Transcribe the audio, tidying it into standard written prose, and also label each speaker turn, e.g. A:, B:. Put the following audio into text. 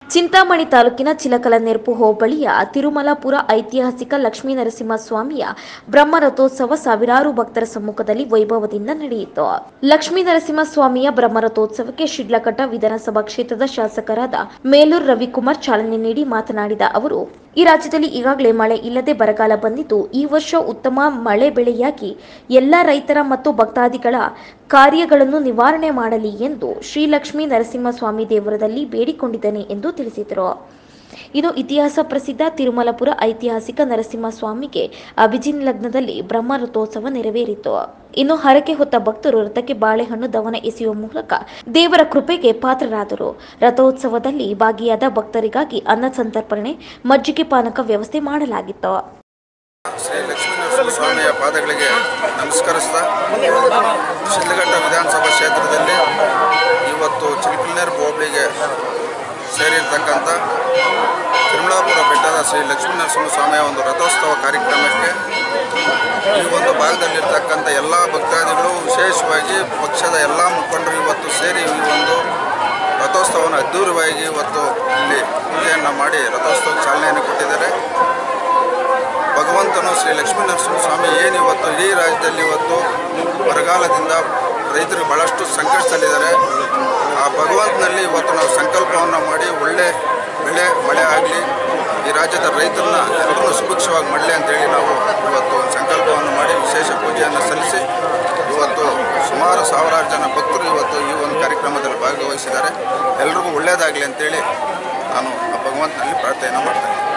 A: ಚಿಂತಾಮಣಿ ತಾಲೂಕಿನ ಚಿಲಕಲನೆರಪು ಹೋಬಳಿಯ ತಿರುಮಲಾಪುರ ಐತಿಹಾಸಿಕ ಲಕ್ಷ್ಮೀನರಸಿಂಹಸ್ವಾಮಿಯ ಬ್ರಹ್ಮರಥೋತ್ಸವ ಸಾವಿರಾರು ಭಕ್ತರ ಸಮ್ಮುಖದಲ್ಲಿ ವೈಭವದಿಂದ ನಡೆಯಿತು. ಲಕ್ಷ್ಮೀನರಸಿಂಹಸ್ವಾಮಿಯ ಬ್ರಹ್ಮರಥೋತ್ಸವಕ್ಕೆ ಶಿಡ್ಲಘಟ್ಟ ವಿಧಾನಸಭಾ ಕ್ಷೇತ್ರದ ಶಾಸಕರಾದ ಮೇಲೂರು ರವಿಕುಮಾರ್ ಚಾಲನೆ ನೀಡಿ ಮಾತನಾಡಿದ ಅವರು, ಈ ರಾಜ್ಯದಲ್ಲಿ ಈಗಾಗಲೇ ಮಳೆ ಇಲ್ಲದೆ ಬರಗಾಲ ಬಂದಿದ್ದು, ಈ ವರ್ಷ ಉತ್ತಮ ಮಳೆ ಬೆಳೆಯಾಗಿ ಎಲ್ಲ ರೈತರ ಮತ್ತು ಭಕ್ತಾದಿಗಳ ಕಾರ್ಯಗಳನ್ನು ನಿವಾರಣೆ ಮಾಡಲಿ ಎಂದು ಶ್ರೀ ಲಕ್ಷ್ಮೀ ನರಸಿಂಹಸ್ವಾಮಿ ದೇವರದಲ್ಲಿ ಬೇಡಿಕೊಂಡಿದ್ದೇನೆ ಎಂದು ತಿಳಿಸಿದರು. ಇನ್ನು ಇತಿಹಾಸ ಪ್ರಸಿದ್ಧ ತಿರುಮಲಾಪುರ ಐತಿಹಾಸಿಕ ನರಸಿಂಹಸ್ವಾಮಿಗೆ ಅಭಿಜಿನ್ ಲಗ್ನದಲ್ಲಿ ಬ್ರಹ್ಮ ರಥೋತ್ಸವ ನೆರವೇರಿತು. ಇನ್ನು ಹರಕೆ ಹೊತ್ತ ಭಕ್ತರು ರಥಕ್ಕೆ ಬಾಳೆಹಣ್ಣು ದವನ ಎಸೆಯುವ ಮೂಲಕ ದೇವರ ಕೃಪೆಗೆ ಪಾತ್ರರಾದರು. ರಥೋತ್ಸವದಲ್ಲಿ ಭಾಗಿಯಾದ ಭಕ್ತರಿಗಾಗಿ ಅನ್ನ ಸಂತರ್ಪಣೆ, ಮಜ್ಜಿಗೆ ಪಾನಕ ವ್ಯವಸ್ಥೆ ಮಾಡಲಾಗಿತ್ತು.
B: ಶ್ರೀ ಲಕ್ಷ್ಮೀನರಸಿಂಹಸ್ವಾಮಿಯ ಪಾದಗಳಿಗೆ ನಮಸ್ಕರಿಸ್ತಾ ಶಿಡ್ಲಘಟ್ಟ ವಿಧಾನಸಭಾ ಕ್ಷೇತ್ರದಲ್ಲಿ ಇವತ್ತು ಚಿಲಕಲನೆರಪು ಹೋಬಳಿಗೆ ಸೇರಿರ್ತಕ್ಕಂಥ ತಿರುಮಲಾಪುರ ಬೆಟ್ಟದ ಶ್ರೀ ಲಕ್ಷ್ಮೀನರಸಿಂಹಸ್ವಾಮಿಯ ಒಂದು ರಥೋತ್ಸವ ಕಾರ್ಯಕ್ರಮಕ್ಕೆ ಈ ಒಂದು ಭಾಗದಲ್ಲಿರ್ತಕ್ಕಂಥ ಎಲ್ಲ ಭಕ್ತಾದಿಗಳು, ವಿಶೇಷವಾಗಿ ಪಕ್ಷದ ಎಲ್ಲ ಮುಖಂಡರು ಇವತ್ತು ಸೇರಿ ಈ ಒಂದು ರಥೋತ್ಸವವನ್ನು ಅದ್ದೂರಿಯಾಗಿ ಇವತ್ತು ಇಲ್ಲಿ ಪೂಜೆಯನ್ನು ಮಾಡಿ ರಥೋತ್ಸವಕ್ಕೆ ಚಾಲನೆಯನ್ನು ಕೊಟ್ಟಿದ್ದಾರೆ. ಭಗವಂತನು ಶ್ರೀ ಲಕ್ಷ್ಮೀನರಸಿಂಹಸ್ವಾಮಿ ಏನು ಇವತ್ತು ಇಡೀ ರಾಜ್ಯದಲ್ಲಿ ಇವತ್ತು ಬರಗಾಲದಿಂದ ರೈತರು ಭಾಳಷ್ಟು ಸಂಕಷ್ಟದಲ್ಲಿದ್ದಾರೆ. ಆ ಭಗವಂತನಲ್ಲಿ ಇವತ್ತು ನಾವು ಸಂಕಲ್ಪವನ್ನು ಮಾಡಿ ಒಳ್ಳೆ ಬೆಳೆ ಮಳೆ ಆಗಲಿ, ಈ ರಾಜ್ಯದ ರೈತರನ್ನ ಎಲ್ಲರೂ ಸುಭಿಕ್ಷವಾಗಿ ಮಾಡಲಿ ಅಂತೇಳಿ ನಾವು ಇವತ್ತು ಒಂದು ಸಂಕಲ್ಪವನ್ನು ಮಾಡಿ ವಿಶೇಷ ಪೂಜೆಯನ್ನು ಸಲ್ಲಿಸಿ ಇವತ್ತು ಸುಮಾರು ಸಾವಿರಾರು ಜನ ಭಕ್ತರು ಇವತ್ತು ಈ ಒಂದು ಕಾರ್ಯಕ್ರಮದಲ್ಲಿ ಭಾಗವಹಿಸಿದ್ದಾರೆ. ಎಲ್ರಿಗೂ ಒಳ್ಳೆಯದಾಗಲಿ ಅಂತೇಳಿ ನಾನು ಆ ಭಗವಂತನಲ್ಲಿ ಪ್ರಾರ್ಥನೆಯನ್ನು ಮಾಡ್ತೇನೆ.